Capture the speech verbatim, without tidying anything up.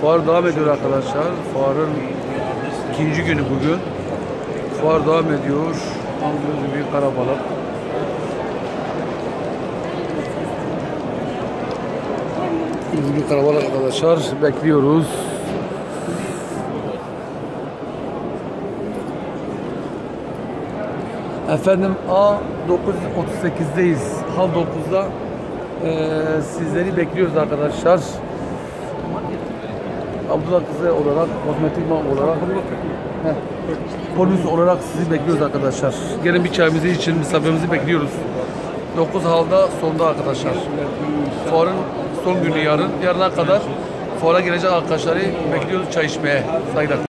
Fuar devam ediyor arkadaşlar. Fuarın ikinci günü bugün. Fuar devam ediyor. Gördüğünüz gibi karabalık. Bir karabalık arkadaşlar. Bekliyoruz. Efendim A dokuz otuz sekiz'deyiz. Hal dokuz'da e, sizleri bekliyoruz arkadaşlar. Abdullah kızı olarak, kozmetik mal olarak, heh, polis olarak sizi bekliyoruz arkadaşlar. Gelin bir çayımızı için misafirimizi bekliyoruz. dokuz halda sonda arkadaşlar. Fuarın son günü yarın. Yarına kadar fuara gelecek arkadaşları bekliyoruz çay içmeye. Saygılar.